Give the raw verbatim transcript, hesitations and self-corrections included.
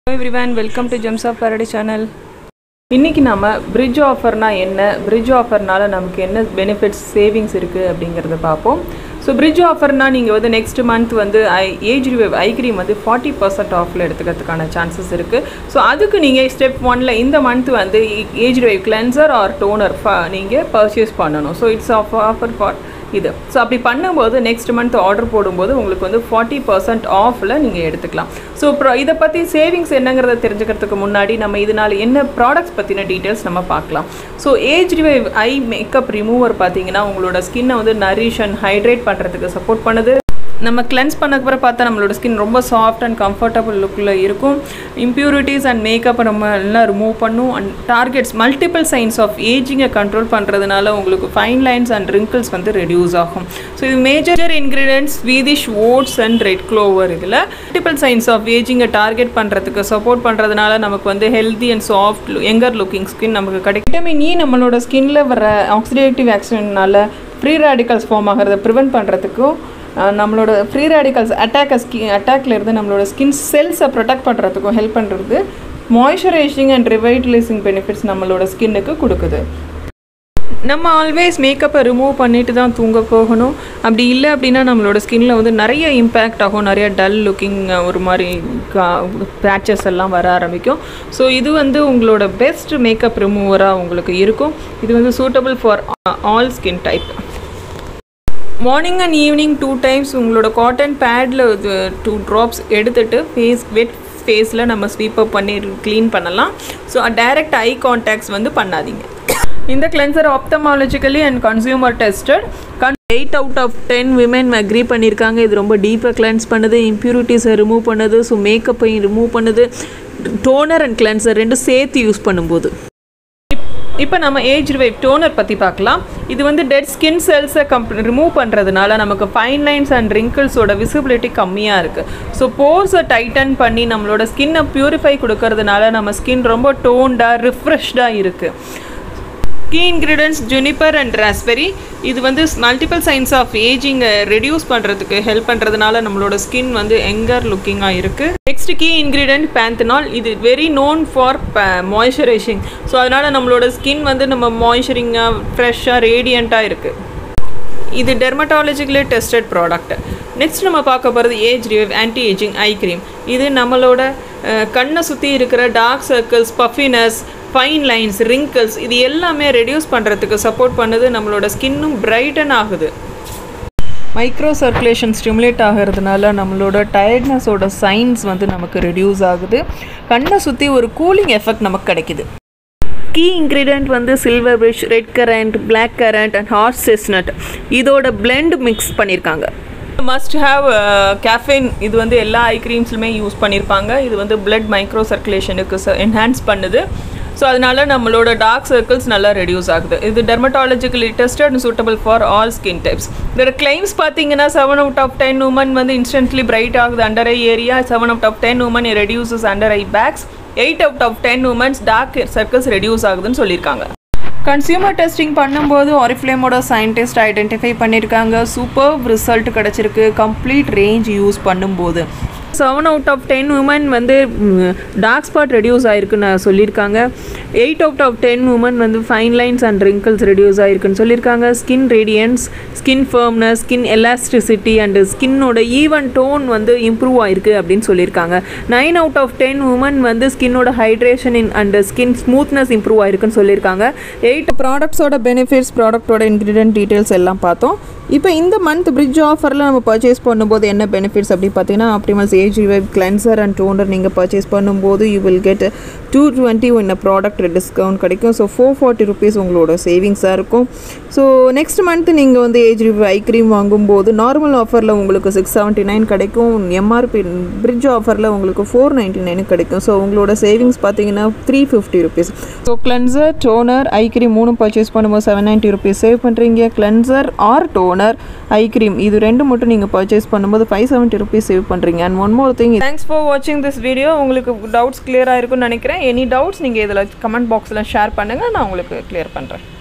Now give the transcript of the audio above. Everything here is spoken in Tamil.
Hello everyone, welcome to Gems of Paradise channel. இன்னைக்கு நாம bridge offer na என்ன bridge offer நால நமக்கு என்ன benefits savings இருக்கு அப்படிங்கறத பாப்போம். So bridge offer na நீங்க வந்து next month வந்து age review eye cream வந்து forty percent off ல எடுத்துக்கிறதுக்கான chances இருக்கு. So அதுக்கு நீங்க step one ல இந்த month வந்து age review cleanser or toner நீங்க purchase பண்ணனும். So it's offer for இது ஸோ அப்படி பண்ணும்போது நெக்ஸ்ட் மந்த் ஆர்டர் போடும்போது உங்களுக்கு வந்து ஃபார்ட்டி பர்சன்ட் ஆஃபில் நீங்கள் எடுத்துக்கலாம். ஸோ ப்ரோ இதை பற்றி சேவிங்ஸ் என்னங்கிறத தெரிஞ்சுக்கிறதுக்கு முன்னாடி நம்ம இதனால் என்ன ப்ராடக்ட்ஸ் பற்றின டீட்டெயில்ஸ் நம்ம பார்க்கலாம். So age revive eye makeup remover பார்த்தீங்கன்னா உங்களோட ஸ்கின்னை வந்து நரிஷ் அண்ட் ஹைட்ரேட் பண்ணுறதுக்கு சப்போர்ட் பண்ணுது. நம்ம கிளென்ஸ் பண்ணக்கப்புறம் பார்த்தா நம்மளோட ஸ்கின் ரொம்ப சாஃப்ட் அண்ட் கம்ஃபர்டபுள் லுக்கில் இருக்கும். இம்ப்யூரிட்டிஸ் அண்ட் மேக்கப் நம்ம எல்லாம் ரிமூவ் பண்ணும். And targets multiple signs of ஏஜிங்கை கண்ட்ரோல் பண்ணுறதுனால உங்களுக்கு ஃபைன் லைன்ஸ் அண்ட் ரிங்கிள்ஸ் வந்து ரெடியூஸ் ஆகும். ஸோ இது major ingredients Swedish oats and red clover. இதில் மல்டிபிள் சைன்ஸ் ஆஃப் ஏஜிங்கை டார்கெட் பண்ணுறதுக்கு சப்போர்ட் பண்ணுறதுனால நமக்கு வந்து healthy and soft younger looking skin நமக்கு கிடைக்கும். விட்டமின் இ நம்மளோட ஸ்கின்ல வர ஆக்சிடேட்டிவ் ஆக்ஷன்னால ஃப்ரீ ரேடிக்கல்ஸ் ஃபார்ம் ஆகிறத ப்ரிவென்ட் பண்ணுறதுக்கும் நம்மளோட ஃப்ரீ ரேடிக்கல்ஸ் அட்டாக் ஸ்கி அட்டாக்ல இருந்து நம்மளோட ஸ்கின் செல்ஸை ப்ரொடெக்ட் பண்ணுறதுக்கும் ஹெல்ப் பண்ணுறது மாய்ஸ்சரைசிங் அண்ட் ரிவைட்டலைசிங் பெனிஃபிட்ஸ் நம்மளோட ஸ்கின்னுக்கு கொடுக்குது. நம்ம ஆல்வேஸ் மேக்கப்பை ரிமூவ் பண்ணிட்டு தான் தூங்க போகணும். அப்படி இல்லை அப்படின்னா நம்மளோட ஸ்கின்ல வந்து நிறைய இம்பேக்ட் ஆகும். நிறைய டல் லுக்கிங் ஒரு மாதிரி பேச்சஸ் எல்லாம் வர ஆரம்பிக்கும். ஸோ இது வந்து உங்களோட பெஸ்ட் மேக்கப் ரிமூவராக உங்களுக்கு இருக்கும். இது வந்து suitable for all skin type. Morning and evening two times உங்களோட காட்டன் பேடில் டூ ட்ராப்ஸ் எடுத்துகிட்டு ஃபேஸ் வெட் ஃபேஸில் நம்ம ஸ்வீப் அப் பண்ணி க்ளீன் பண்ணலாம். ஸோ டைரக்ட் ஐ கான்டாக்ட்ஸ் வந்து பண்ணாதீங்க. இந்த cleanser ophthalmologically and consumer tested eight out of ten women agree பண்ணியிருக்காங்க. இது ரொம்ப டீப்பாக கிளென்ஸ் பண்ணுது, இம்ப்யூரிட்டிஸை ரிமூவ் பண்ணுது, ஸோ மேக்கப்பையும் ரிமூவ் பண்ணுது. டோனர் அண்ட் கிளென்சர் ரெண்டும் சேர்த்து யூஸ் பண்ணும்போது இப்போ நம்ம ஏஜ் ரிவைவ் டோனர் பற்றி பார்க்கலாம். இது வந்து டெட் ஸ்கின் செல்ஸை கம்ப் ரிமூவ் பண்ணுறதுனால நமக்கு ஃபைன் லைன்ஸ் அண்ட் ரிங்கிள்ஸோட விசிபிலிட்டி கம்மியாக இருக்குது. ஸோ போர்ஸை டைட்டன் பண்ணி நம்மளோட ஸ்கின்னை ப்யூரிஃபை கொடுக்கறதுனால நம்ம ஸ்கின் ரொம்ப டோன்டாக ரிஃப்ரெஷ்டாக இருக்குது. Key ingredients juniper and raspberry. இது வந்து மல்டிபிள் சைன்ஸ் ஆஃப் ஏஜிங்கை ரெடியூஸ் பண்ணுறதுக்கு ஹெல்ப் பண்ணுறதுனால நம்மளோட ஸ்கின் வந்து யங்கர் லுக்கிங்காக இருக்குது. Next key ingredient panthenol. இது very known for moisturising. So அதனால் நம்மளோட ஸ்கின் வந்து நம்ம மாய்ஸ்சரிங்காக ஃப்ரெஷ்ஷாக ரேடியண்ட்டாக இருக்குது. இது டெர்மட்டாலஜிக்கலி டெஸ்டட் ப்ராடக்ட். நெக்ஸ்ட் நம்ம பார்க்க போகிறது age revive anti ageing eye cream. இது நம்மளோட கண்ணை சுற்றி இருக்கிற dark circles, puffiness, fine lines, wrinkles இது எல்லாமே ரெடியூஸ் பண்ணுறதுக்கு சப்போர்ட் பண்ணுது. நம்மளோட ஸ்கின்னும் பிரைட்டன் ஆகுது. மைக்ரோ சர்க்குலேஷன் ஸ்டிமுலேட் ஆகிறதுனால நம்மளோட டயர்ட்னஸோட சைன்ஸ் வந்து நமக்கு ரெடியூஸ் ஆகுது. கண்ணை சுற்றி ஒரு கூலிங் எஃபெக்ட் நமக்கு கிடைக்குது. கீ இன்க்ரீடியன்ட் வந்து silver birch, red currant, black currant and horse chestnut இதோட பிளெண்ட் மிக்ஸ் பண்ணியிருக்காங்க. Must have caffeine. இது வந்து எல்லா ஐ க்ரீம்ஸ்லுமே யூஸ் பண்ணியிருப்பாங்க. இது வந்து பிளட் மைக்ரோ சர்க்குலேஷனுக்கு என்ஹான்ஸ் பண்ணுது. ஸோ அதனால நம்மளோட டார்க் சர்க்கிள்ஸ் நல்லா ரெடியூஸ் ஆகுது. இது dermatologically tested and suitable for all skin types. இதோட கிளைம்ஸ் பார்த்தீங்கன்னா seven out of ten woman வந்து இன்ஸ்டன்ட்லி பிரைட் ஆகுது under eye area. Seven out of ten woman reduces under eye bags. Eight out of ten woman's dark circles reduce ஆகுதுன்னு சொல்லியிருக்காங்க. கன்சியூமர் டெஸ்டிங் பண்ணும்போது ஆரிஃப்ளேமோட சயின்டிஸ்ட் ஐடென்டிஃபை பண்ணியிருக்காங்க. சூப்பர் ரிசல்ட் கிடச்சிருக்கு கம்ப்ளீட் ரேஞ்ச் யூஸ் பண்ணும்போது. Seven out of ten woman வந்து டார்க் ஸ்பாட் ரெடியூஸ் ஆகிருக்குன்னு சொல்லியிருக்காங்க. Eight out of ten woman வந்து fine lines and wrinkles reduce ஆகிருக்குன்னு சொல்லியிருக்காங்க. Skin radiance, skin firmness, skin elasticity and ஸ்கின்னோட ஈவன் டோன் வந்து இம்ப்ரூவ் ஆகிருக்கு அப்படின்னு சொல்லியிருக்காங்க. Nine out of ten woman வந்து ஸ்கின்னோட hydration in and skin smoothness improve ஆகிருக்குன்னு சொல்லியிருக்காங்க. எயிட் ப்ராடக்ட்ஸோட பெனிஃபிட்ஸ், ப்ராடக்டோட இன்க்ரீடியன்ட் டீட்டெயில்ஸ் எல்லாம் பார்த்தோம். இப்போ இந்த மந்த் பிரிட்ஜ் ஆஃபரில் நம்ம பர்ச்சேஸ் பண்ணும்போது என்ன பெனிஃபிட்ஸ் அப்படி பார்த்தீங்கன்னா Optimals age revive cleanser and toner நீங்கள் பர்ச்சேஸ் பண்ணும்போது you will get two twenty one product discount கிடைக்கும். ஸோ ஃபோர் ஃபார்ட்டி ருபீஸ் உங்களோட சேவிங்ஸாக இருக்கும். ஸோ நெக்ஸ்ட் மந்த் நீங்கள் வந்து ஏஜ் ரிவைவ் ஐ க்ரீம் வாங்கும்போது நார்மல் ஆஃபரில் உங்களுக்கு சிக்ஸ் செவன்ட்டி நைன் கிடைக்கும். எம்ஆர்பி பிரிட்ஜ் ஆஃபரில் உங்களுக்கு ஃபோர் நைன்ட்டி நைனு கிடைக்கும். ஸோ உங்களோட சேவிங்ஸ் பார்த்தீங்கன்னா three fifty rupees. So cleanser, toner, eye cream மூணு பர்ச்சேஸ் பண்ணும்போது செவன் நைன்ட்டி ருபீஸ் சேவ் பண்ணுறீங்க. Cleanser or toner, eye cream இது ரெண்டு மட்டும் நீங்கள் பர்ச்சேஸ் பண்ணும்போது ஃபைவ் செவன்ட்டி ருபீஸ் சேவ் பண்ணுறீங்க. And one more thing, thanks for வாட்சிங் திஸ் வீடியோ. உங்களுக்கு டவுட்ஸ் கிளியராக இருக்குன்னு நினைக்கிறேன். எனி டவுட்ஸ் நீங்கள் இதில் கமெண்ட் பாக்ஸில் ஷேர் பண்ணுங்கள், நான் உங்களுக்கு கிளியர் பண்ணுறேன்.